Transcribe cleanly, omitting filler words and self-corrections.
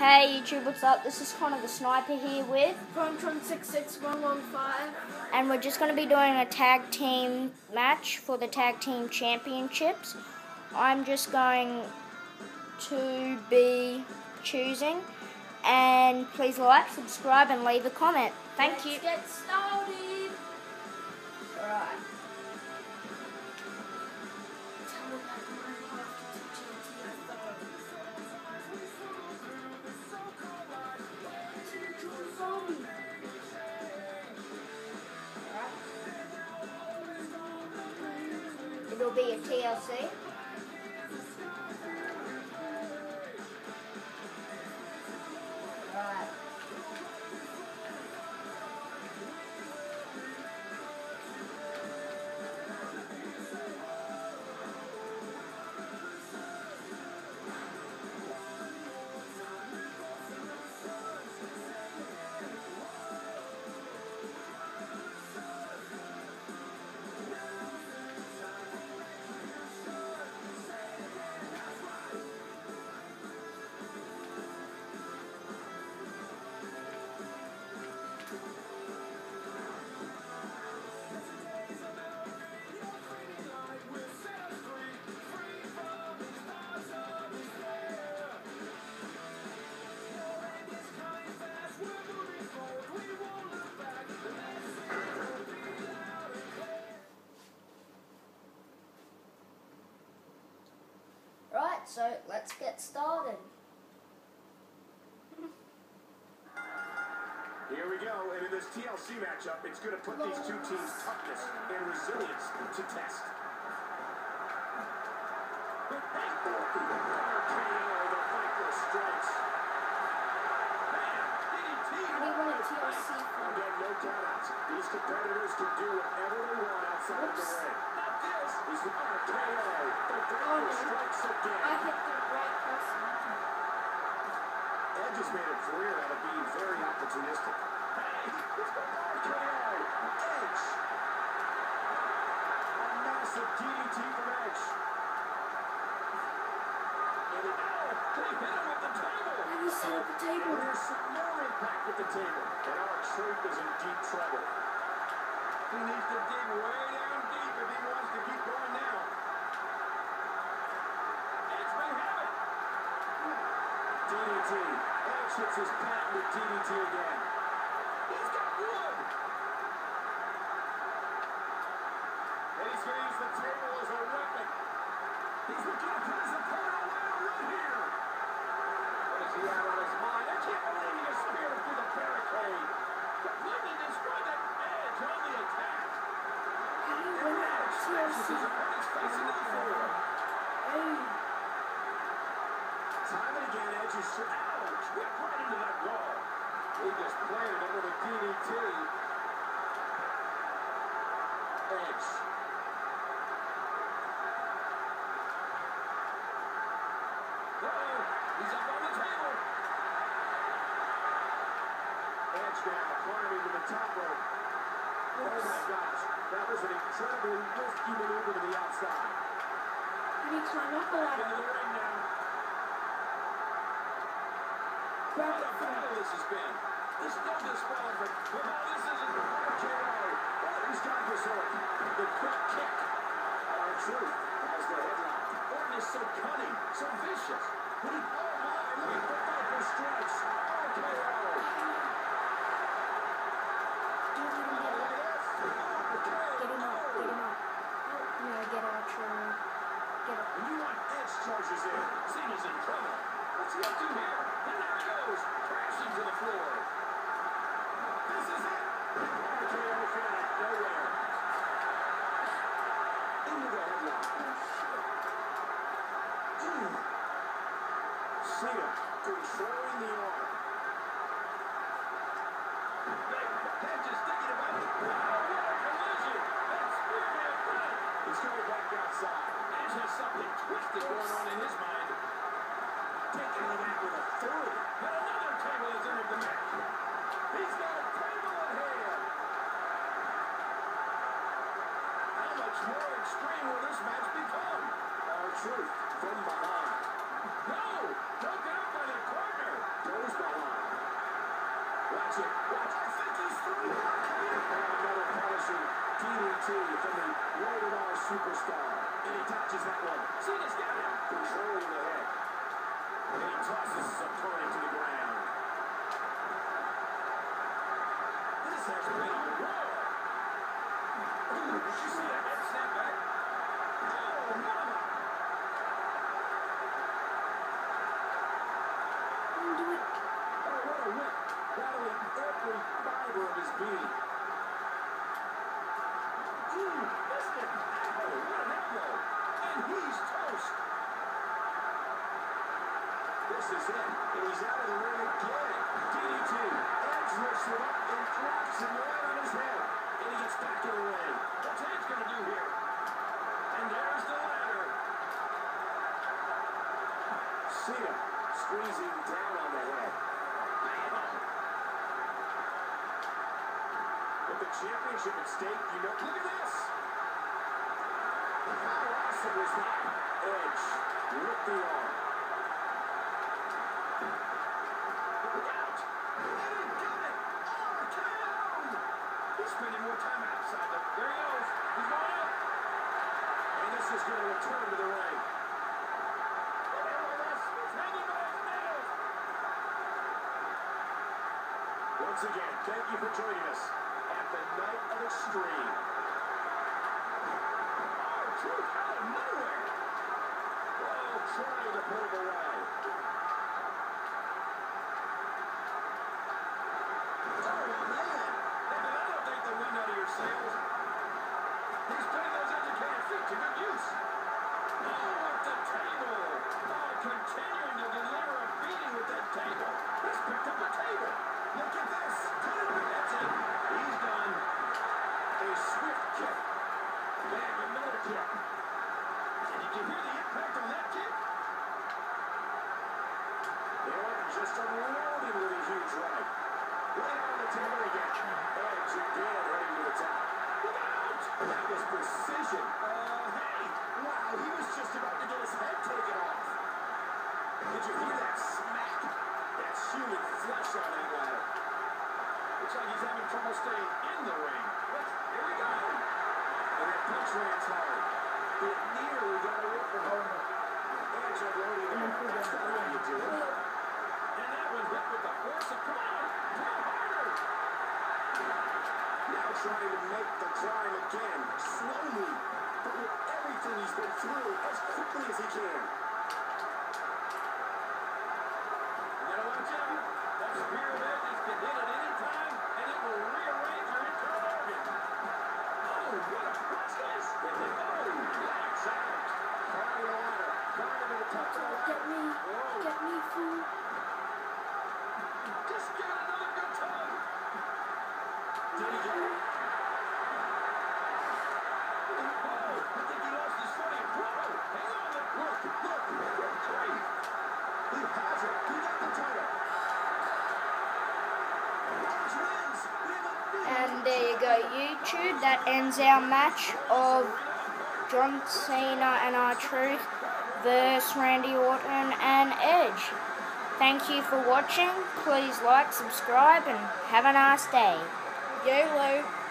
Hey YouTube, what's up? This is Connor the Sniper here with Tron66115, and we're just going to be doing a tag team match for the tag team championships. I'm just going to be choosing, and please like, subscribe and leave a comment. Thank you. Let's get started. Alright. It'll be a TLC. Right. Right, so let's get started. Here we go, and in this TLC matchup, it's going to put these two teams' toughness and resilience to test. The fightless strikes. How do you want a TLC from? Again, no doubt. These competitors can do whatever they want outside of the ring. He's the RKO. The strikes again. I hit the right person. Edge has made a career out of being very opportunistic. Hey, it's the RKO. Edge. A massive DDT from Edge. And it, they hit him with the table. How do you set up the table? There's some more impact with the table. And our Truth is in deep trouble. He needs to dig way down deep if he wants to keep going now. Edge may have it. DDT. Edge hits his patented DDT again. He's got wood. And he's going to use the table as a weapon. He's looking to put his opponent away right here. What is he out of his mind? I can't believe he just speared him through the barricade. Completely destroyed that Edge on the attack. How do you win a TLC? His opponent's facing the floor. Hey. Time and again, Edge is ouch, whipped right into that wall. He just planted it with a DDT. Edge. He's up on the table. Edge now climbing to the top rope. Oh my gosh, that was an incredibly risky maneuver to the outside. How do you climb up a Into ladder? the ring now. What a battle this has been. There's no disqualification. Well, this isn't the RKO. Orton's got this Orton. The quick kick. R-Truth has the headlock. Orton is so cunning, so vicious. Oh my, look at the viper strikes. RKO. Don't let him get up. Get him up. Get him up. Yeah, get Archer. Get up. When you want Edge charges in, Cena's in trouble. What's he up to here? And there he goes, crashing to the floor. This is it. RKO from out of nowhere. Into the headlock. Cena controlling the arm. Edge is thinking about it. Wow, what a collision. That spearman front. He's going back outside. Edge has something twisted going on in his mind. Taking the back with authority. But another table has entered the match. He's got a table in hand. How much more extreme will this match become? R-Truth from behind. No! Broken up by their partner. tosses his opponent to the ground. This has been a war. Ooh, did you see that head snap back? Oh, mama. Do it. Oh, what a whip. Battling every fiber of his being. Ooh, missed it. Oh, what an elbow. And he's toast. This is it. And he's out of the ring again. DDT. Edge lifts him up and drops him right on his head. And he gets back in the ring. What's Edge going to do here? And there's the ladder. Cena squeezing down on the head. Bam! With the championship at stake, you know, look at this. How awesome was that? Edge with the arm. Look out! And he got it! RKO! He's spending more time outside. There he goes. He's going up. And this is going to return to the ring. Once again, thank you for joining us at the Night of Extreme. R-Truth out of nowhere. Oh, trying to pull it away. Oh, man. I don't think the wind out of your sails. He's putting those educated feet to good use. Oh, at the table. Oh, continuing to deliver a beating with that table. He's picked up a table. Look at this. That's it. He's done. A swift kick. Bang, another kick. And you can hear the impact on that kick. They are just unloading with a huge right. Right on the table again. Edge again heading to the top. Look out. That was precision. Hey. Wow, he was just about to get his head taken off. Did you hear that smack? That's human flesh on that ladder. Looks like he's having trouble staying in the ring. Here we go. And that punch lands hard. It nearly got a rip for home. Edge unloading there. That's not how you do it. And that one hit with the force of power. How harder. Now trying to make the climb again. Slowly. But with everything he's been through as quickly as he can. Watch out. That spear of Edge's can hit at any time, and it will rearrange your internal organs. Oh, what's this? Lights out. Climbing the ladder. Climbing to the top of the ladder. Get me. Whoa. Get me, fool. Just give it another good tug. Did he get it? Oh, I think he lost his footing. Whoa, hang on. Look. Good grief. He has it. He got the title. And there you go, YouTube. That ends our match of John Cena and R-Truth versus Randy Orton and Edge. Thank you for watching. Please like, subscribe, and have a nice day. YOLO.